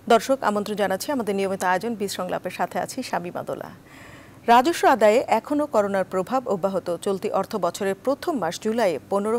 দর্শক আমন্ত্রণ জানাচ্ছি আমাদের নিয়মিত আয়োজন বীজ সংলাপের সাথে আছি শামীমা দোলা। রাজস্ব আদায়ে এখনও করোনার প্রভাব অব্যাহত। চলতি অর্থ বছরের প্রথম মাস জুলাইয়ে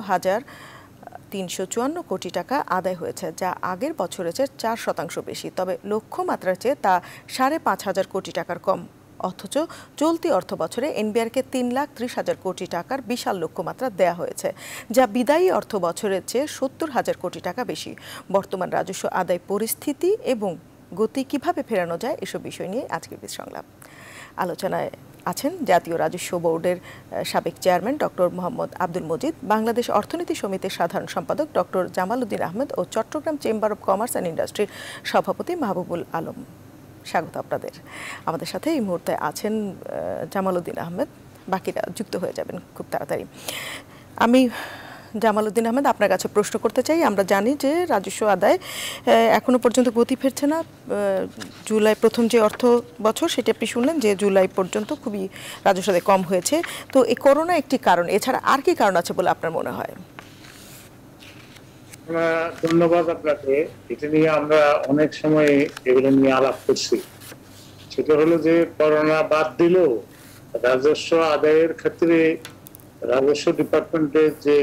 15,354 কোটি টাকা আদায় হয়েছে, যা আগের বছরের চেয়ে 4% বেশি। তবে লক্ষ্যমাত্রার চেয়ে তা 5,500 কোটি টাকার কম। অথচ চলতি অর্থ বছরে এনবিআরকে 3,30,000 কোটি টাকার বিশাল লক্ষ্যমাত্রা দেয়া হয়েছে, যা বিদায়ী অর্থ বছরের চেয়ে 70,000 কোটি টাকা বেশি। বর্তমান রাজস্ব আদায় পরিস্থিতি এবং গতি কিভাবে ফেরানো যায় এসব বিষয় নিয়ে আজকের বীজ সংলাপ। আলোচনায় আছেন জাতীয় রাজস্ব বোর্ডের সাবেক চেয়ারম্যান ডক্টর মোহাম্মদ আব্দুল মজিদ, বাংলাদেশ অর্থনীতি সমিতির সাধারণ সম্পাদক ডক্টর জামাল উদ্দিন আহমেদ ও Chittagong chamber of commerce and ইন্ডাস্ট্রির সভাপতি মাহবুবুল আলম। স্বাগত আপনাদের। আমাদের সাথে এই মুহূর্তে আছেন জামাল উদ্দিন আহমেদ, বাকিরা যুক্ত হয়ে যাবেন খুব তাড়াতাড়ি। আমি জামাল উদ্দিন আহমেদ আপনার কাছে প্রশ্ন করতে চাই। আমরা জানি যে রাজস্ব আদায় এখনো পর্যন্ত গতি ফিরছে না। জুলাই প্রথম যে অর্থ বছর সেটা আপনি শুনলেন যে জুলাই পর্যন্ত খুবই রাজস্ব আদায় কম হয়েছে। তো এই করোনা একটি কারণ, এছাড়া আর কি কারণ আছে বলে আপনার মনে হয়? ধন্যবাদ আপনাকে। এটা নিয়ে আমরা অনেক সময় এগুলো নিয়ে আলাপ করছি। সেটা হলো যে করোনা বাদ দিলেও রাজস্ব আদায়ের ক্ষেত্রে রাজস্ব ডিপার্টমেন্টের যে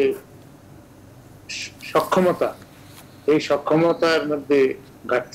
সক্ষমতা, এই সক্ষমতার মধ্যে ঘাটতি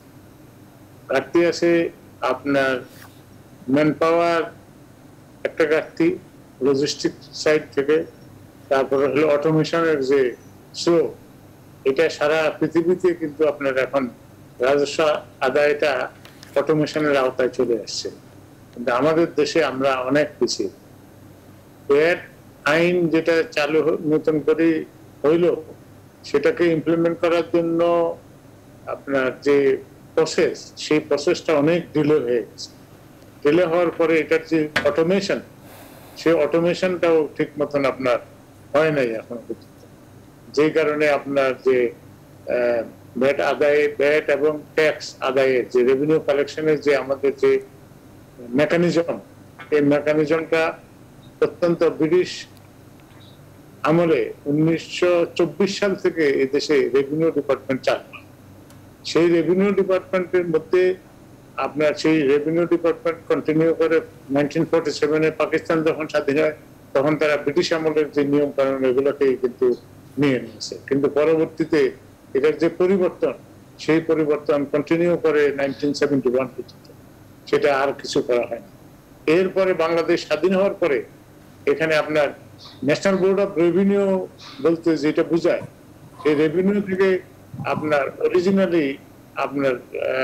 আছে। আপনার ম্যান পাওয়ার একটা ঘাটতি লজিস্টিক সাইড থেকে, তারপরে হলো অটোমেশনের যে স্লো, এটা সারা পৃথিবীতে কিন্তু আপনার এখন রাজস্ব আদায়টা অটোমেশনের আওতায় চলে আসছে, কিন্তু আমাদের দেশে আমরা অনেক পিছিয়ে। এর আইন যেটা চালু নতুন করে হইল, সেটাকে ইমপ্লিমেন্ট করার জন্য আপনার যে প্রসেস, সেই প্রসেসটা অনেক ডিলে হয়ে গেছে। ডিলে হওয়ার পরে এটার যে অটোমেশন, সেই অটোমেশনটাও ঠিক মতন আপনার হয় নাই এখন পর্যন্ত। যে কারণে আপনার যে ভ্যাট আদায়ে, ভ্যাট এবং ট্যাক্স আদায়ের যে রেভিনিউ কালেকশনের যে আমাদের যে মেকানিজম, এই মেকানিজমটা অত্যন্ত ব্রিটিশ আমলে 1924 সাল থেকে এই দেশে রেভিনিউ ডিপার্টমেন্ট চালু। সেই রেভিনিউ ডিপার্টমেন্টের মধ্যে আপনার সেই রেভিনিউ ডিপার্টমেন্ট কন্টিনিউ করে 1947-এ পাকিস্তান যখন স্বাধীন হয়, তখন তারা ব্রিটিশ আমলের যে নিয়ম কানুন এগুলোকেই কিন্তু নিয়ে নিয়েছে। কিন্তু পরবর্তীতে এটার যে পরিবর্তন, সেই পরিবর্তন কন্টিনিউ করে 1971 পর্যন্ত, সেটা আর কিছু করা হয়নি। এরপরে বাংলাদেশ স্বাধীন হওয়ার পরে এখানে আপনার ন্যাশনাল বোর্ড অফ রেভিনিউ বলতে যেটা বোঝায়, সেই রেভিনিউ থেকে আপনার অরিজিনালি আপনার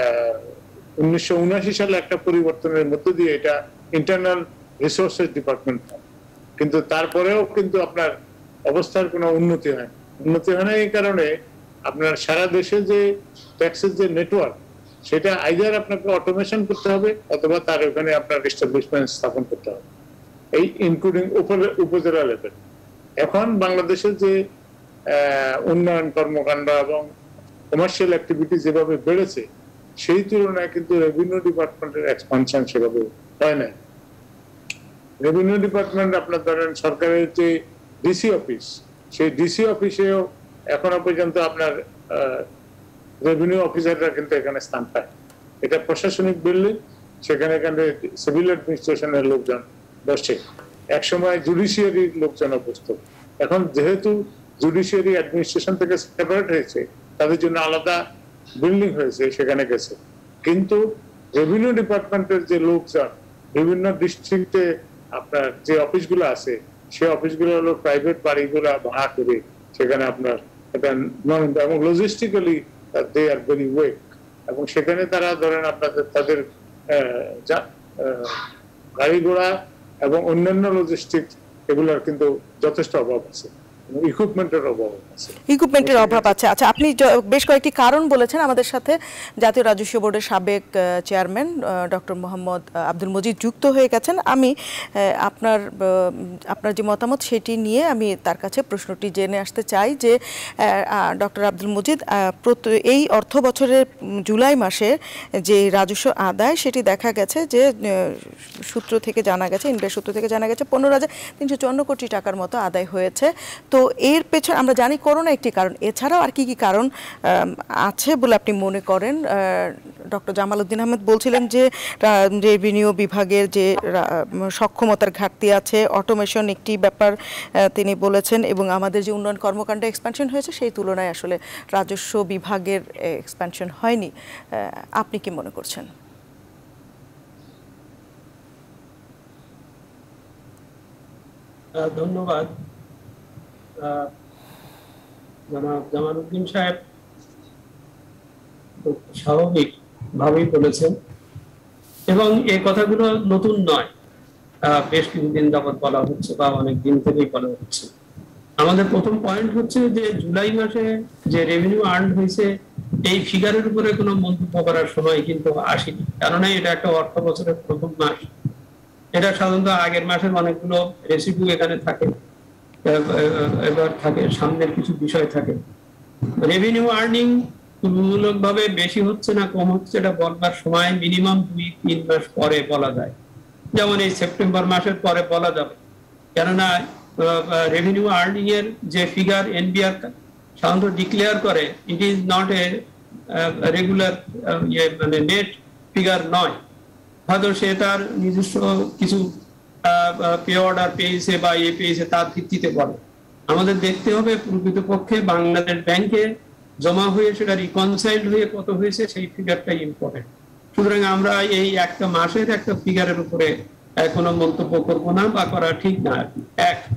1979 সালে একটা পরিবর্তনের মধ্য দিয়ে এটা ইন্টারনাল রিসোর্সেস ডিপার্টমেন্ট হয়। কিন্তু তারপরেও কিন্তু আপনার অবস্থার কোনো উন্নতি হয় না। এই কারণে আপনার সারা দেশে যে ট্যাক্সের যে নেটওয়ার্ক, সেটা আইদার আপনাকে অটোমেশন করতে হবে অথবা তার ওখানে আপনার এস্টাবলিশমেন্ট স্থাপন করতে হবে, এই ইনক্লুডিং উপজেলা লেভেল। এখন বাংলাদেশের যে উন্নয়ন কর্মকাণ্ড এবং কমার্শিয়াল অ্যাক্টিভিটি যেভাবে বেড়েছে, সেই তুলনায় কিন্তু রেভিনিউ ডিপার্টমেন্টের এক্সপানশন সেভাবে হয় না। রেভিনিউ ডিপার্টমেন্ট আপনার ধরেন সরকারের যে ডিসি অফিস, সেই ডিসি অফিসেও এখনো পর্যন্ত আপনার রেভিনিউ অফিসাররা কিন্তু এখানে স্থান পায়। এটা প্রশাসনিক বিল্ডিং, সেখানে সিভিল অ্যাডমিনিস্ট্রেশনের লোকজন বসে। একসময় জুডিশিয়ারির লোকজন বসত। এখন যেহেতু জুডিশিয়ারি অ্যাডমিনিস্ট্রেশন থেকে সেপারেট হয়েছে, তাদের জন্য আলাদা বিল্ডিং হয়েছে, সেখানে গেছে। কিন্তু রেভিনিউ ডিপার্টমেন্টের যে লোকজন বিভিন্ন ডিস্ট্রিক্টে আপনার যে অফিসগুলো আছে, সেই অফিসগুলো হলো প্রাইভেট বাড়িগুলা ভাড়া করে সেখানে আপনার এটা এবং লজিস্টিক্যালি দে আর ভেরি ওয়েক, এবং সেখানে তারা ধরেন আপনাদের তাদের গাড়ি ঘোড়া এবং অন্যান্য লজিস্টিক এগুলোর কিন্তু যথেষ্ট অভাব আছে, ইকুইপমেন্টের অভাব আছে। আচ্ছা, আপনি বেশ কয়েকটি কারণ বলেছেন। আমাদের সাথে জাতীয় রাজস্ব বোর্ডের সাবেক চেয়ারম্যান ডক্টর মোহাম্মদ আব্দুল মজিদ যুক্ত হয়ে গেছেন। আমি আপনার যে মতামত সেটি নিয়ে আমি তার কাছে প্রশ্নটি জেনে আসতে চাই যে ডক্টর আব্দুল মজিদ, এই অর্থ বছরের জুলাই মাসে যে রাজস্ব আদায়, সেটি দেখা গেছে যে সূত্র থেকে জানা গেছে, ইনভেস্ট সূত্র থেকে জানা গেছে 15,354 কোটি টাকার মতো আদায় হয়েছে। তো তো এর পেছনে আমরা জানি করোনা একটি কারণ, এছাড়াও আর কি কি কারণ আছে বলে আপনি মনে করেন? ডক্টর জামাল উদ্দিন আহমেদ বলছিলেন যে রেভিনিউ বিভাগের যে সক্ষমতার ঘাটতি আছে, অটোমেশন একটি ব্যাপার তিনি বলেছেন, এবং আমাদের যে উন্নয়ন কর্মকাণ্ড এক্সপ্যানশন হয়েছে সেই তুলনায় আসলে রাজস্ব বিভাগের এক্সপ্যানশন হয়নি। আপনি কি মনে করছেন? ধন্যবাদ। জনাব জামালউদ্দিন সাহেব স্বাভাবিক ভাবেই বলেছেন, এবং এই কথাগুলো নতুন নয়, বেশ কিছুদিন যাবৎ বলা হচ্ছে বা অনেক দিন থেকেই বলা হচ্ছে। আমাদের প্রথম পয়েন্ট হচ্ছে যে জুলাই মাসে যে রেভিনিউ আর্ন হয়েছে এই ফিগারের উপরে কোনো মন্তব্য করার সময় কিন্তু আসেনি, কারণ এটা একটা অর্থ বছরের প্রথম মাস। এটা সাধারণত আগের মাসের অনেকগুলো রেসিপিউ এখানে থাকে, এবার থাকে সামনের কিছু বিষয় থাকে। রেভিনিউ আর্নিং তুলনামূলকভাবে বেশি হচ্ছে না কম হচ্ছে এটা বলবার সময় মিনিমাম 2-3 মাস পরে বলা যায়। যেমন এই সেপ্টেম্বর মাসের পরে বলা যাবে, কেননা রেভিনিউ আর্নিং এর যে ফিগার এনবিআর সাধারণত ডিক্লেয়ার করে, it is not a regular মানে নেট ফিগার নয়। হয়তো সে তার নিজস্ব কিছু পে অর্ডার পেয়েছে বা পেয়েছে তার ভিত্তিতে বলে। আমাদের দেখতে হবে প্রকৃতপক্ষে বাংলাদেশ ব্যাংকে জমা হয়ে সেটা রিকনসাইল্ড হয়ে কত হয়েছে সেই ফিগারটাই ইম্পর্টেন্ট। সুতরাং আমরা এই একটা মাসের একটা ফিগারের উপরে কোনো মন্তব্য করবো না বা করা ঠিক না আর কি।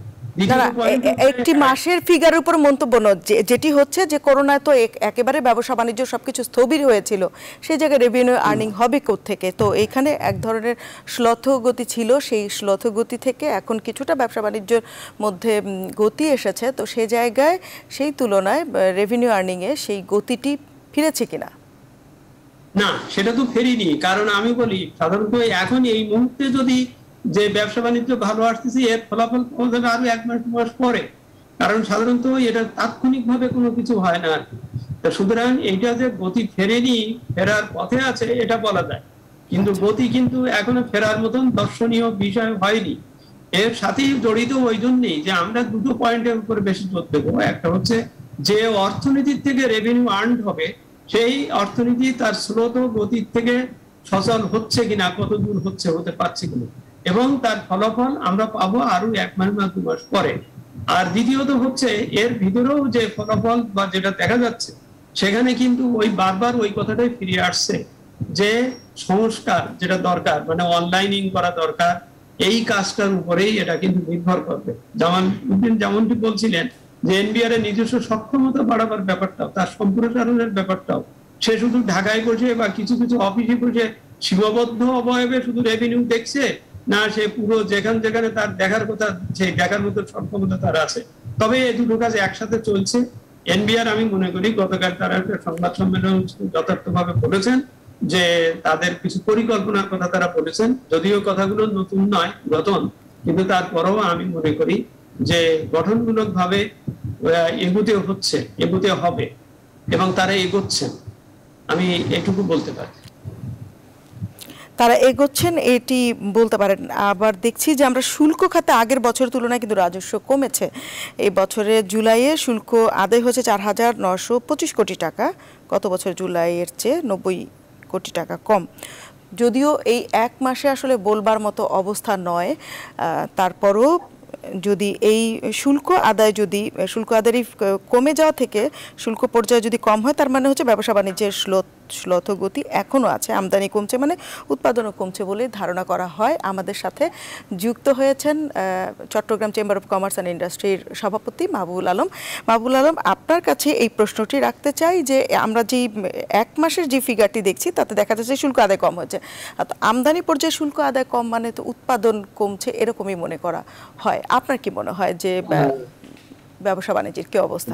একটি মাসের ফিগারের উপর মন্তব্য নয়, যেটি হচ্ছে যে করোনায় তো একেবারে ব্যবসা বাণিজ্য সবকিছু স্থবির হয়েছিল, সেই জায়গায় রেভিনিউ আর্নিং হবে কোত্থেকে? তো এখানে এক ধরনের শ্লথগতি ছিল, সেই শ্লথগতি থেকে এখন কিছুটা ব্যবসা বাণিজ্যের মধ্যে গতি এসেছে। তো সেই জায়গায় সেই তুলনায় রেভিনিউ আর্নিং এ সেই গতিটি ফিরেছে কিনা? না, সেটা তো ফেরিনি। কারণ আমি বলি সাধারণত এখন এই মুহূর্তে যদি যে ব্যবসা বাণিজ্য ভালো আসতেছে এর ফলাফল পাওয়া যাবে আরো 1 মাস পরে, কারণ সাধারণত এটা তাৎক্ষণিক ভাবে কোনো কিছু হয় না আর কি। সুতরাং এইটা যে গতি ফেরেনি, ফেরার পথে আছে এটা বলা যায়, কিন্তু গতি কিন্তু এখনো ফেরার মতন দর্শনীয় বিষয় হয়নি। এর সাথেই জড়িত ওই জন্যই যে আমরা দুটো পয়েন্টের উপরে বেশি জোর দেবো। একটা হচ্ছে যে অর্থনীতির থেকে রেভিনিউ আর্ন হবে সেই অর্থনীতি তার স্রোত গতির থেকে সচল হচ্ছে কিনা, কত দূর হচ্ছে, হতে পারছে কিনা, এবং তার ফলাফল আমরা পাবো আরো 1 মাস বা 2 মাস পরে। আর দ্বিতীয়ত হচ্ছে এর ভিতরেও যে ফলাফল বা যেটা দেখা যাচ্ছে সেখানে কিন্তু ওই বারবার ওই কথাটাই ফিরে আসছে যে সংস্কার যেটা দরকার, মানে অনলাইনিং করা দরকার, এই কাজটার উপরেই এটা কিন্তু নির্ভর করবে। যেমনটি বলছিলেন যে এনবিআর এর নিজস্ব সক্ষমতা বাড়াবার ব্যাপারটাও, তার সম্প্রসারণের ব্যাপারটাও, সে শুধু ঢাকায় বসে বা কিছু কিছু অফিসে বসে সীমাবদ্ধ অবয়বে শুধু রেভিনিউ দেখছে না, সে পুরো যেখানে তার দেখার কথা সেই দেখার মতো সক্ষমতা তার আছে। তবে এই দুটো কাজ একসাথে চলছে। এনবিআর আমি মনে করি গতকাল তারা একটা সংবাদ সম্মেলন যথার্থভাবে বলেছেন যে তাদের কিছু পরিকল্পনার কথা তারা বলেছেন, যদিও কথাগুলো নতুন নয়, পুরাতন, কিন্তু তারপরেও আমি মনে করি যে গঠনমূলক ভাবে এগুতে হবে এবং তারা এগোচ্ছেন, আমি এটুকু বলতে পারি। তারা এগোচ্ছেন এটি বলতে পারেন। আবার দেখছি যে আমরা শুল্ক খাতে আগের বছরের তুলনায় কিন্তু রাজস্ব কমেছে। এই বছরে জুলাইয়ে শুল্ক আদায় হয়েছে 4,925 কোটি টাকা, গত বছর জুলাইয়ের চেয়ে 90 কোটি টাকা কম। যদিও এই এক মাসে আসলে বলবার মতো অবস্থা নয়, তারপরও যদি এই শুল্ক আদায়ের কমে যাওয়া থেকে শুল্ক পর্যায়ে যদি কম হয়, তার মানে হচ্ছে ব্যবসা বাণিজ্যের শ্লথগতি এখনও আছে, আমদানি কমছে, মানে উৎপাদনও কমছে বলে ধারণা করা হয়। আমাদের সাথে যুক্ত হয়েছেন Chittagong chamber of commerce and ইন্ডাস্ট্রির সভাপতি মাহবুবুল আলম। মাহবুবুল আলম, আপনার কাছে এই প্রশ্নটি রাখতে চাই যে আমরা যে এক মাসের যে ফিগারটি দেখছি তাতে দেখা যাচ্ছে শুল্ক আদায় কম হচ্ছে, আমদানি পর্যায়ে শুল্ক আদায় কম মানে তো উৎপাদন কমছে এরকমই মনে করা হয়। আপনার কি মনে হয় যে ব্যবসা বাণিজ্যের কি অবস্থা?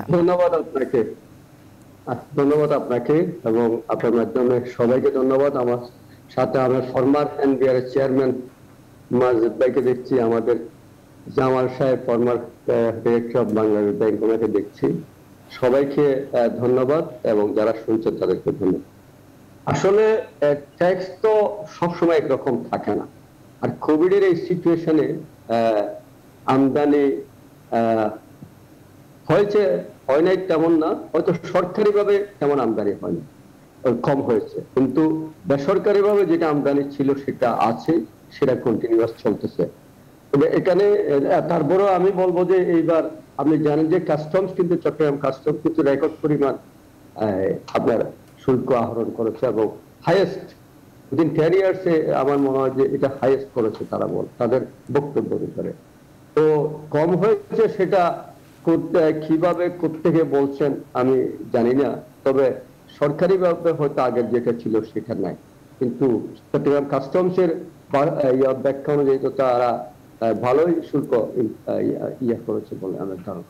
ধন্যবাদ আপনাকে এবং আপনার মাধ্যমে সবাইকে ধন্যবাদ। আমার সাথে আমার ফরমার এনবিআর চেয়ারম্যান মাজেদ ভাইকে দেখছি, আমাদের Jamal sahib former director of Bangladesh Bank, ওনাকে দেখছি। সবাইকে ধন্যবাদ এবং যারা শুনছেন তাদেরকে ধন্যবাদ। আসলে ট্যাক্স তো সবসময় একরকম থাকে না, আর কোভিডের এই সিচুয়েশনে আমদানি হয়েছে হয় নাই তেমন না, হয়তো সরকারিভাবে তেমন আমদানি হয়নি, কম হয়েছে, কিন্তু বেসরকারিভাবে যেটা আমদানি ছিল সেটা আছে, সেটা কন্টিনিউয়াস চলতেছে। তবে এখানে তারপরেও আমি বলবো যে এইবার আপনি জানেন যে কাস্টমস কিন্তু চট্টগ্রাম কাস্টমস কিন্তু রেকর্ড পরিমাণ আপনার শুল্ক আহরণ করেছে এবং হাইয়েস্ট উইদিন 10 ইয়ার্সে আমার মনে হয় যে এটা হাইয়েস্ট করেছে তারা তাদের বক্তব্য অনুসারে। তো কম হয়েছে সেটা কিভাবে কোত্থেকে বলছেন আমি জানি না, তবে সরকারিভাবে হয়তো আগের যেটা ছিল সেটা নাই, কিন্তু চট্টগ্রাম কাস্টমসের ব্যাখ্যা অনুযায়ী তো তারা ভালোই শুল্ক করেছে বলে আমার ধারণা।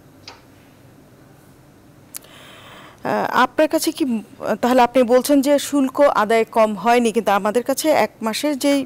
আপনার কাছে কি তাহলে আপনি বলছেন যে শুল্ক আদায় কম হয়নি, কিন্তু আমাদের কাছে এক মাসের যেই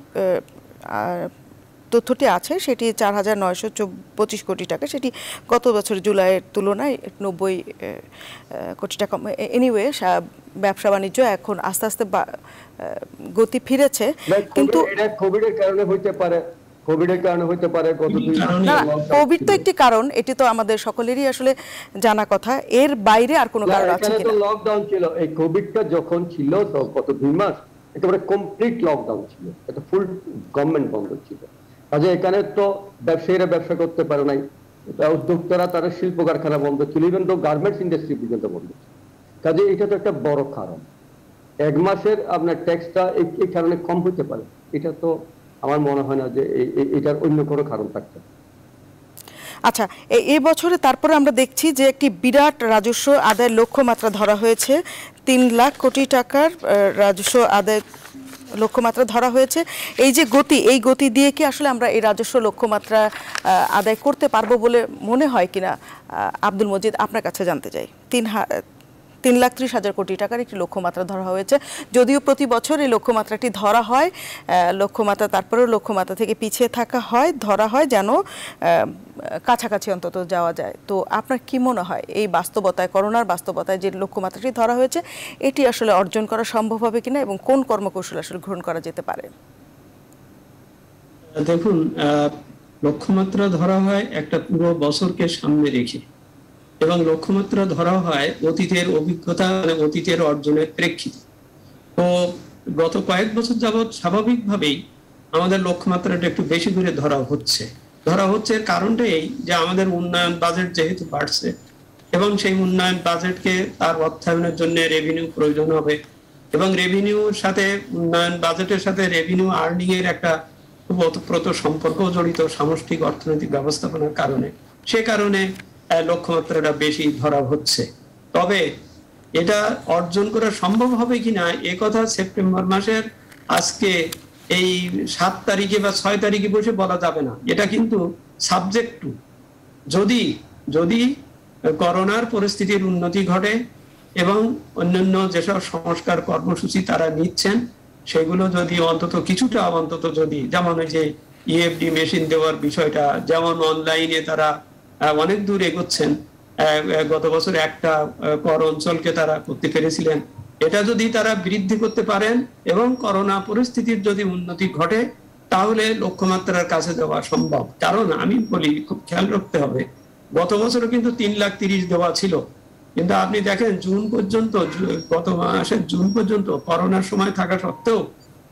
তথ্যটি আছে সেটি 4,925 কোটি টাকা, সেটি গত বছর জুলাইয়ের তুলনায় 90 কোটি টাকা। এনিওয়ে ব্যবসা বাণিজ্য এখন আস্তে আস্তে গতি ফিরেছে, কিন্তু এটা কোভিডের কারণে হইতে পারে, কোভিডের কারণে হইতে পারে। কোভিড তো একটি কারণ, এটি তো আমাদের সকলেরই আসলে জানা কথা, এর বাইরে আর কোনো কারণ আছে কিনা? লকডাউন ছিল, এই কোভিডটা যখন ছিল তো গত 2 মাস একেবারে কমপ্লিট লকডাউন ছিল, এটা ফুল গভর্নমেন্ট বন্ধ ছিল, কাজে এখানে তো ব্যবসায়ীরা ব্যবসা করতে পারে নাই, উদ্যোক্তারা তারা শিল্প কারখানা বন্ধ ছিল, ইভেন তো গার্মেন্টস ইন্ডাস্ট্রি পর্যন্ত বন্ধ ছিল, কাজে এটা তো একটা বড় কারণ। 1 মাসের আপনার ট্যাক্সটা এই কারণে কম হতে পারে, এটা তো আমার মনে হয় না যে এটার অন্য কোনো কারণ থাকতে। আচ্ছা, এই বছরে তারপরে আমরা দেখছি যে একটি বিরাট রাজস্ব আদায়ের লক্ষ্যমাত্রা ধরা হয়েছে, 3 লাখ কোটি টাকার রাজস্ব আদায় লক্ষ্যমাত্রা ধরা হয়েছে। এই যে গতি, এই গতি দিয়ে কি আসলে আমরা এই রাজস্ব লক্ষ্যমাত্রা আদায় করতে পারবো বলে মনে হয় কিনা আব্দুল মজিদ, আপনার কাছে জানতে চাই। 3,30,000 কোটি টাকার একটি লক্ষ্যমাত্রা ধরা হয়েছে, যদিও প্রতি বছর এই লক্ষ্যমাত্রাটি ধরা হয়, লক্ষ্যমাত্রা তারপরেও লক্ষ্যমাত্রা থেকে পিছিয়ে থাকা হয়, ধরা হয় যেন কাছাকাছি অন্তত যাওয়া যায়। তো আপনার কি মনে হয় এই বাস্তবতায়, করোনার বাস্তবতায় যে লক্ষ্যমাত্রাটি ধরা হয়েছে এটি আসলে অর্জন করা সম্ভব হবে কিনা এবং কোন কর্মকৌশল আসলে গ্রহণ করা যেতে পারে? দেখুন, লক্ষ্যমাত্রা ধরা হয় একটা পুরো বছরকে সামনে রেখে, এবং লক্ষ্যমাত্রা ধরা হয় অতীতের অভিজ্ঞতা, মানে অতীতের অর্জনের প্রেক্ষিতে। তো গত কয়েক বছর যাবৎ স্বাভাবিকভাবেই আমাদের লক্ষ্যমাত্রাটা একটু বেশি করে ধরা হচ্ছে। এর কারণটা এই যে আমাদের উন্নয়ন বাজেট যেহেতু বাড়ছে, এবং সেই উন্নয়ন বাজেটকে তার অর্থায়নের জন্য রেভিনিউ প্রয়োজন হবে, এবং রেভিনিউর সাথে উন্নয়ন বাজেটের সাথে রেভিনিউ আর্নিং এর একটা ওতপ্রোত সম্পর্ক জড়িত সামষ্টিক অর্থনৈতিক ব্যবস্থাপনার কারণে, সে কারণে লক্ষ্যমাত্রাটা বেশি ধরা হচ্ছে। তবে এটা অর্জন করা সম্ভব হবে কিনা এ কথা সেপ্টেম্বর মাসের আজকে এই 7 তারিখে বা 6 তারিখে বসে বলা যাবে না। এটা কিন্তু সাবজেক্ট টু, যদি করোনার পরিস্থিতির উন্নতি ঘটে এবং অন্যান্য যেসব সংস্কার কর্মসূচি তারা নিচ্ছেন সেগুলো যদি অন্তত কিছুটা, অন্তত যদি, যেমন ওই যে ইএফডি মেশিন দেওয়ার বিষয়টা, যেমন অনলাইনে তারা অনেক দূর এগোচ্ছেন, গত বছর একটা কর অঞ্চলকে তারা করতে পেরেছিলেন, এটা যদি তারা বৃদ্ধি করতে পারেন এবং করোনা পরিস্থিতির যদি উন্নতি ঘটে তাহলে লক্ষ্যমাত্রার কাছে যাওয়া সম্ভব। কারণ আমি বলি, খুব খেয়াল রাখতে হবে, গত বছরও কিন্তু 3,30,000 দেওয়া ছিল, কিন্তু আপনি দেখেন জুন পর্যন্ত, গত মাসের জুন পর্যন্ত করোনার সময় থাকা সত্ত্বেও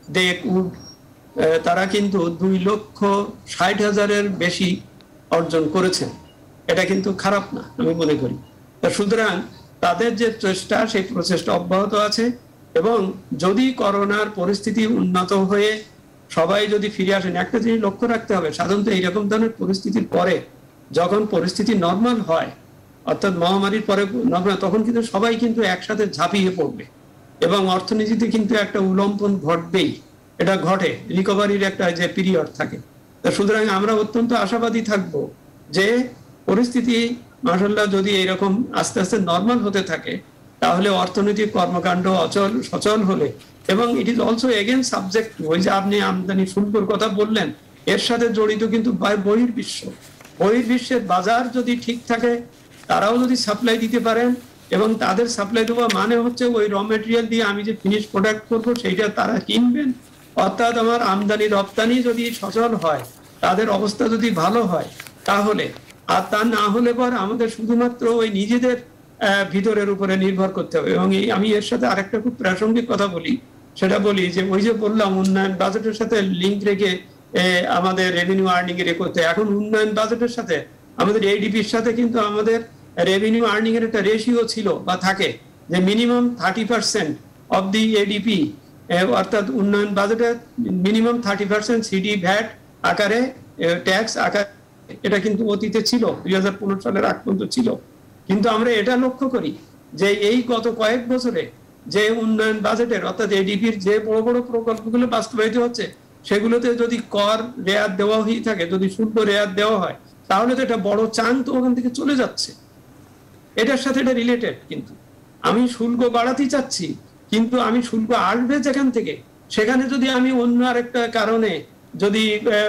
তারা কিন্তু 2,60,000-এর বেশি অর্জন করেছেন। এটা কিন্তু খারাপ না আমি মনে করি। সুতরাং তাদের যে চেষ্টা, সেই প্রচেষ্টা অব্যাহত আছে, এবং যদি করোনার পরিস্থিতি উন্নত হয়ে সবাই যদি ফিরে আসেন, একটা জিনিস লক্ষ্য রাখতে হবে, সাধারণত এইরকম ধরনের পরিস্থিতির পরে যখন পরিস্থিতি নর্মাল হয়, অর্থাৎ মহামারীর পরে নর্মাল, তখন কিন্তু সবাই কিন্তু একসাথে ঝাঁপিয়ে পড়বে এবং অর্থনীতিতে কিন্তু একটা উল্লম্বন ঘটবেই, এটা ঘটে, রিকভারির একটা যে পিরিয়ড থাকে। সুতরাং আমরা অত্যন্ত আশাবাদী থাকবো যে পরিস্থিতি মাশাআল্লাহ যদি এরকম আস্তে আস্তে নর্মাল হতে থাকে তাহলে অর্থনৈতিক কর্মকাণ্ড সচল হলে, এবং it is also again subject, ওই যে আপনি আমদানি শুল্কর কথা বললেন, এর সাথে জড়িত কিন্তু বহির্বিশ্বের বাজার যদি ঠিক থাকে, তারাও যদি সাপ্লাই দিতে পারেন, এবং তাদের সাপ্লাই দেওয়া মানে হচ্ছে ওই র মেটেরিয়াল দিয়ে আমি যে ফিনিশ প্রোডাক্ট করবো সেইটা তারা কিনবেন, অর্থাৎ আমার আমদানি রপ্তানি যদি সচল হয়, তাদের অবস্থা যদি ভালো হয়, তাহলে আর তা না হলে পর আমাদের শুধুমাত্র ওই নিজেদের ভিতরের উপরে নির্ভর করতে হবে। এবং আমি এর সাথে আরেকটা খুব প্রাসঙ্গিক কথা বলি, সেটা বলি যে ওই যে বললাম উন্নয়ন বাজেটের সাথে লিঙ্ক রেখে আমাদের রেভিনিউ আর্নিং এর করতে, এখন উন্নয়ন বাজেটের সাথে আমাদের এডিপির সাথে কিন্তু আমাদের রেভিনিউ আর্নিং এর একটা রেশিও ছিল বা থাকে, যে মিনিমাম 30% অফ দি এডিপি, অর্থাৎ উন্নয়ন বাজেটের মিনিমাম 30% সিডি ভ্যাট আকারে, ট্যাক্স আকারে, এটা কিন্তু অতীতে ছিল, 2015 সালের আগ পর্যন্ত ছিল। কিন্তু আমরা এটা লক্ষ্য করি যে এই গত কয়েক বছরে যে উন্নয়ন বাজেটের অর্থাৎ এডিপির যে বড় বড় প্রকল্পগুলো বাস্তবায়িত হচ্ছে, সেগুলোতে যদি কর রেয়াত দেওয়া হয়ে থাকে, যদি শুল্ক রেয়াত দেওয়া হয়, তাহলে তো এটা বড় চাং তো ওখান থেকে চলে যাচ্ছে। এটার সাথে এটা রিলেটেড। কিন্তু আমি শুল্ক বাড়াতে চাচ্ছি, কিন্তু আমি শুল্ক আসবে যেখান থেকে, সেখানে যদি আমি অন্য আরেকটা কারণে যদি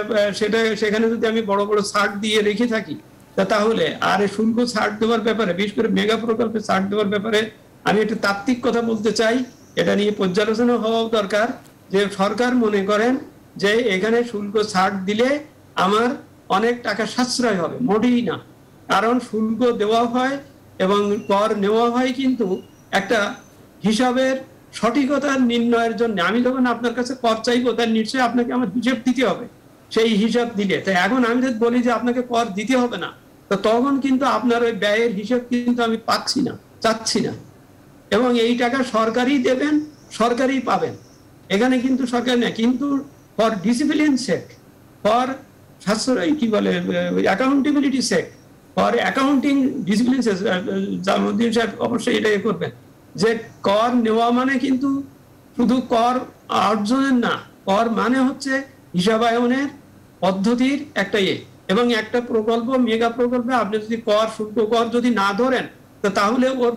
সেখানে যদি আমি বড় বড় ছাড় দিয়ে রেখে থাকি, তাহলে আর শুল্ক ছাড় দেওয়ার ব্যাপারে, বিশেষ করে মেগা প্রকল্পে ছাড় দেওয়ার ব্যাপারে আমি একটা তাত্ত্বিক কথা বলতে চাই। এটা নিয়ে পর্যালোচনা হওয়া দরকার, যে সরকার মনে করেন যে এখানে শুল্ক ছাড় দিলে আমার অনেক টাকা সাশ্রয় হবে। মোটেই না। কারণ শুল্ক দেওয়া হয় এবং কর নেওয়া হয় কিন্তু একটা হিসাবের সঠিকতা নির্ণয়ের জন্য। আমি যখন আপনার কাছে কর চাইবো, তার নিশ্চয়ই আপনাকে আমার হিসাব দিতে হবে। সেই হিসাব দিলে, তাই এখন আমি যদি বলি যে আপনাকে কর দিতে হবে না, তো তখন কিন্তু আপনার ওই ব্যয়ের হিসাব কিন্তু আমি পাচ্ছি না, চাচ্ছি না। এবং এই টাকা সরকারই দেবেন, সরকারই পাবেন, এখানে কিন্তু সরকার নেই। কিন্তু ফর ডিসিপ্লিন সেক, ফর সাশ্রয় কি বলে accountability sake, for accounting discipline sake, Jamaluddin sahib অবশ্যই এটাই করবেন, যে কর নেওয়া মানে কিন্তু শুধু কর অর্জনের না, কর মানে হচ্ছে হিসাবায়নের পদ্ধতির একটা এবং একটা প্রকল্প, মেগা প্রকল্পে আপনি যদি কর, শুল্ক কর যদি না ধরেন, তাহলে ওর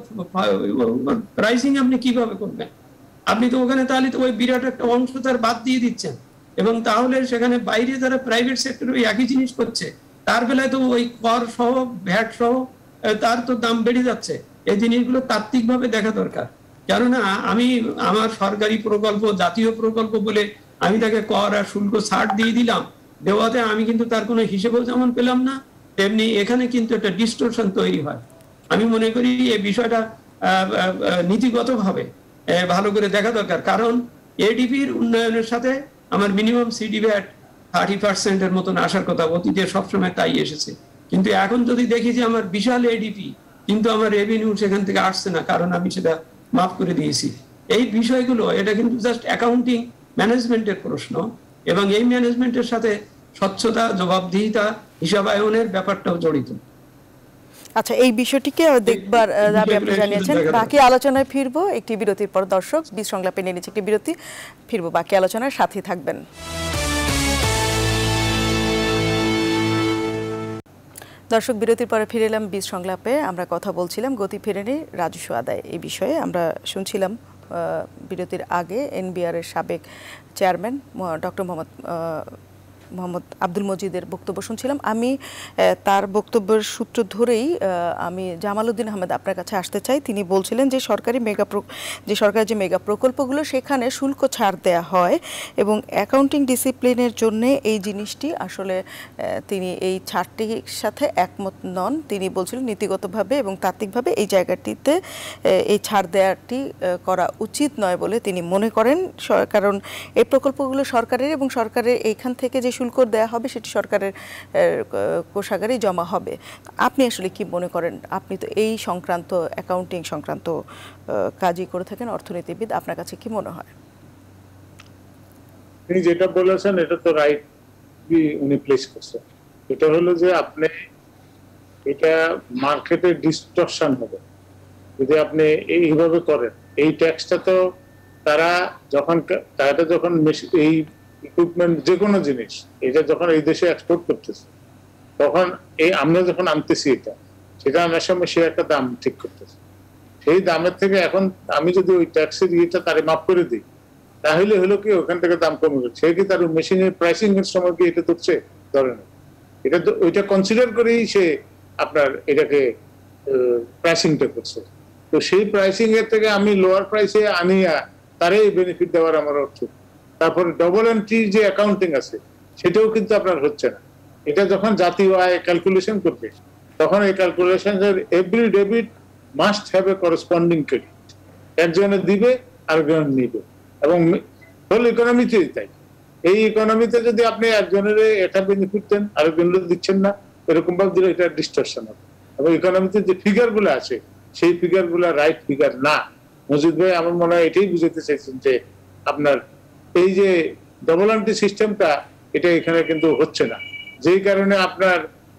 প্রাইসিং আপনি কিভাবে করবেন? আপনি তো ওখানে তাহলে তো ওই বিরাট একটা অংশ তার বাদ দিয়ে দিচ্ছেন, এবং তাহলে সেখানে বাইরে যারা প্রাইভেট সেক্টর ওই একই জিনিস করছে, তার বেলায় তো ওই কর সহ ভ্যাট সহ তার তো দাম বেড়ে যাচ্ছে। এই জিনিসগুলো তাত্ত্বিকভাবে দেখা দরকার। কেননা আমি আমার সরকারি প্রকল্প, জাতীয় প্রকল্প বলে আমি তাকে কর আর শুল্ক ছাড় দিয়ে দিলাম, দেওয়াতে আমি কিন্তু তার কোনো হিসেবেও যেমন পেলাম না, তেমনি এখানে কিন্তু একটা ডিস্টরশন তৈরি হয়। আমি মনে করি এই বিষয়টা নীতিগতভাবে ভালো করে দেখা দরকার। কারণ এডিপির উন্নয়নের সাথে আমার মিনিমাম সিডি ভ্যাট 30% মতন আসার কথা, অতীতে সবসময় তাই এসেছে। কিন্তু এখন যদি দেখি যে আমার বিশাল এডিপি, কিন্তু আমার রেভিনিউ সেখান থেকে আসছে না, কারণ আমি সেটা মাফ করে দিয়েছি। এই বিষয়গুলো, এটা কিন্তু জাস্ট অ্যাকাউন্টিং ম্যানেজমেন্টের প্রশ্ন, এবং এই ম্যানেজমেন্টের সাথে স্বচ্ছতা, জবাবদিহিতা, হিসাবায়নের ব্যাপারটাও জড়িত। আচ্ছা, এই বিষয়টিকে দেখবার দাবি আপনি জানিয়েছেন। বাকি আলোচনায় ফিরবো একটি বিরতির পর। দর্শক, বীজ সংলাপে নিয়ে নিচ্ছে একটি বিরতি, ফিরবো বাকি আলোচনার সাথে থাকবেন। দর্শক, বিরতির পরে ফিরে এলাম বীজ সংলাপে। আমরা কথা বলছিলাম গতি ফেরেনি রাজস্ব আদায় এই বিষয়ে। আমরা শুনছিলাম বিরতির আগে এনবিআর এর সাবেক চেয়ারম্যান ডক্টর মোহাম্মদ আব্দুল মজিদের বক্তব্য শুনছিলাম। আমি তার বক্তব্যের সূত্র ধরেই আমি জামালউদ্দিন আহমেদ আপনার কাছে আসতে চাই। তিনি বলছিলেন যে সরকারি মেগা প্রকল্পগুলো, সেখানে শুল্ক ছাড় দেয়া হয় এবং অ্যাকাউন্টিং ডিসিপ্লিনের জন্য এই জিনিসটি আসলে তিনি এই ছাড়টির সাথে একমত নন। তিনি বলছিলেন নীতিগতভাবে এবং তাত্ত্বিকভাবে এই জায়গাটিতে এই ছাড় দেওয়াটি করা উচিত নয় বলে তিনি মনে করেন। কারণ এই প্রকল্পগুলো সরকারের, এবং সরকারের এইখান থেকে যে শুল্ক দেওয়া হবে সেটি সরকারের কোষাগারেই জমা হবে। আপনি আসলে কি মনে করেন? আপনি তো এই সংক্রান্ত, অ্যাকাউন্টিং সংক্রান্ত কাজই করে থাকেন, অর্থনীতিবিদ। আপনার কাছে কি মনে হয়? তিনি যেটা বলেছেন এটা তো রাইট উনি প্লেস করছেন। এটা হলো যে আপনি এটা মার্কেটে ডিস্টরশন হবে যদি আপনি এইভাবে করেন। এই ট্যাক্সটা তো তারা যখন এই ইকুইপমেন্ট, যে কোনো জিনিস এটা যখন এই দেশে এক্সপোর্ট করতেছে, তখন আমরা যখন আনতেছি সেটা আনার সময় সে একটা দাম ঠিক করতেছে। সেই দামের থেকে এখন আমি যদি ওই ট্যাক্সের ইয়েটা তারে মাফ করে দিই, তাহলে হলো কি ওখান থেকে দাম কমে গেছে। সে কি তার মেশিনের প্রাইসিং এর সময় কি এটা ধরছে? ধরে না। এটা তো ওইটা কনসিডার করেই সে আপনার এটাকে প্রাইসিংটা করছে। তো সেই প্রাইসিং এর থেকে আমি লোয়ার প্রাইসে আনিয়া তারে বেনিফিট দেওয়ার আমার অর্থ। তারপরে ডবল এন্ট্রি যে অ্যাকাউন্টিং আছে সেটাও কিন্তু আপনার হচ্ছে না। এটা যখন জাতীয় আয় ক্যালকুলেশন করবে তখন এই calculation every debit must have a corresponding credit, একজনে দিবে আরেকজন নিবে, এবং হোল ইকোনমিতেই তাই। এই ইকোনমিতে যদি আপনি একজনের এটা বেনিফিট দেন আরেকজনের দিচ্ছেন না, এরকম ভাবে দিলে এটা ডিস্টরশন হবে। এবং ইকোনমিতে যে ফিগার গুলো আছে সেই ফিগার গুলো রাইট ফিগার না। মজিদ ভাই আমার মনে হয় এটাই বুঝাতে চাইছেন যে আপনার এই যে ডবল আন্টি সিস্টেমটা এটা এখানে কিন্তু হচ্ছে না, যেই কারণে আপনার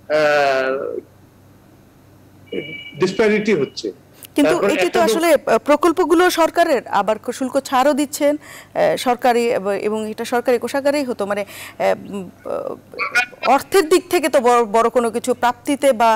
ডিসপ্যারিটি হচ্ছে। কিন্তু এটি তো আসলে প্রকল্পগুলো সরকারের, আবার শুল্ক ছাড়ও দিচ্ছেন সরকারি, এবং এটা সরকারি কোষাগারেই হতো, মানে অর্থের দিক থেকে তো বড় কোনো কিছু প্রাপ্তিতে বা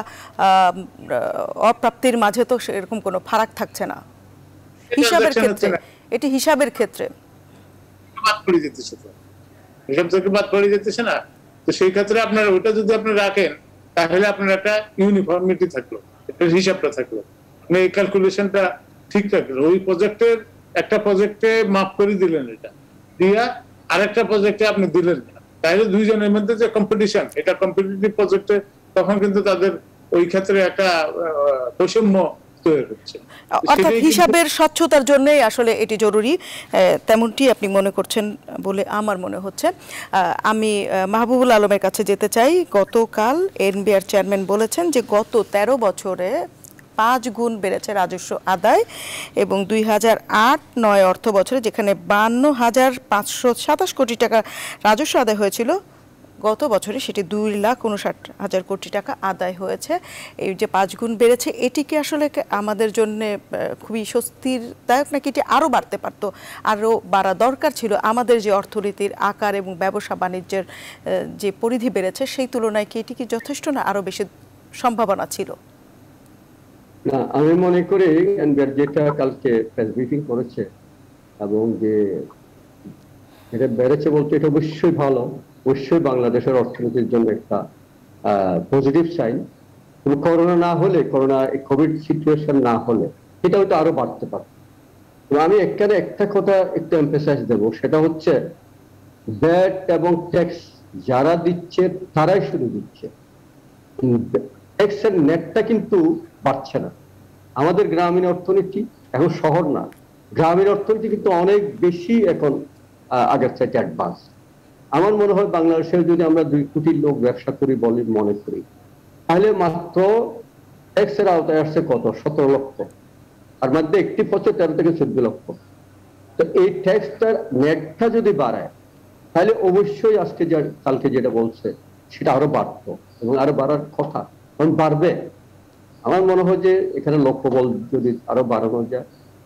অপ্রাপ্তির মাঝে তো এরকম কোনো ফারাক থাকছে না হিসাবের ক্ষেত্রে। এটি হিসাবের ক্ষেত্রে বাদ পড়ে যেতেছে, তো হিসাব থেকে বাদ পড়ে যেতেছে না। তো সেই ক্ষেত্রে আপনার ওইটা যদি আপনি রাখেন তাহলে আপনার একটা ইউনিফর্মিটি থাকলো, একটা হিসাবটা থাকলো, এই ক্যালকুলেশনটা ঠিক থাকলো। ওই প্রজেক্টের একটা প্রজেক্টে মাফ করে দিলেন, এটা দিয়া আরেকটা প্রজেক্টে আপনি দিলেন না, তাহলে দুইজনের মধ্যে যে কম্পিটিশন, এটা কম্পিটিটিভ প্রজেক্টে তখন কিন্তু তাদের ওই ক্ষেত্রে একটা বৈষম্য তৈরি হচ্ছে। অর্থাৎ হিসাবের স্বচ্ছতার জন্যই আসলে এটি জরুরি, তেমনটি আপনি মনে করছেন বলে আমার মনে হচ্ছে। আমি মাহবুবুল আলমের কাছে যেতে চাই। গতকাল এনবিআর চেয়ারম্যান বলেছেন যে গত 13 বছরে 5 গুণ বেড়েছে রাজস্ব আদায়, এবং 2008-09 অর্থ বছরে যেখানে 52,527 কোটি টাকা রাজস্ব আদায় হয়েছিল, গত বছরে সেটি 2,59,000 কোটি টাকা আদায় হয়েছে। এই যে 5 গুণ বেড়েছে, এটি কি আসলে আমাদের জন্য খুবই স্বস্তিদায়ক, নাকি এটি আরও বাড়তে পারতো, আরও বাড়া দরকার ছিল? আমাদের যে অর্থনীতির আকার এবং ব্যবসা বাণিজ্যের যে পরিধি বেড়েছে সেই তুলনায় কি এটি কি যথেষ্ট, না আরও বেশি সম্ভাবনা ছিল? না, আমি মনে করি এনবিআর যেটা কালকে প্রেস ব্রিফিং করেছে এবং যে এটা বেড়েছে বলতে এটা অবশ্যই ভালো, অবশ্যই বাংলাদেশের অর্থনীতির জন্য একটা পজিটিভ সাইন। করোনা না হলে, করোনা কোভিড সিচুয়েশন না হলে এটা হয়তো আরো বাড়তে পারে। আমি এখানে একটা কথা একটু এমফেসাইজ দেবো, সেটা হচ্ছে ভ্যাট এবং ট্যাক্স যারা দিচ্ছে তারাই শুধু দিচ্ছে, ট্যাক্সের নেটটা কিন্তু বাড়ছে না। আমাদের গ্রামীণ অর্থনীতি এখন শহর না, গ্রামীণ অর্থনীতি কিন্তু অনেক বেশি এখন আগের চাইতে অ্যাডভান্স। আমার মনে হয় বাংলাদেশে যদি আমরা 2 কোটি লোক ব্যবসা করি বলে মনে করি, তাহলে মাত্র ট্যাক্সের আওতায় আসছে কত? 17 লক্ষ, আর মধ্যে একটি পথে 13 থেকে 14 লক্ষ। তো এই ট্যাক্সটার নেটটা যদি বাড়ায় তাহলে অবশ্যই আজকে কালকে যেটা বলছে সেটা আরো বাড়তো, এবং আরো বাড়ার কথা, কারণ বাড়বে। আমার মনে হয় যে এখানে লক্ষ্যবল যদি আরো বাড়ানো যায়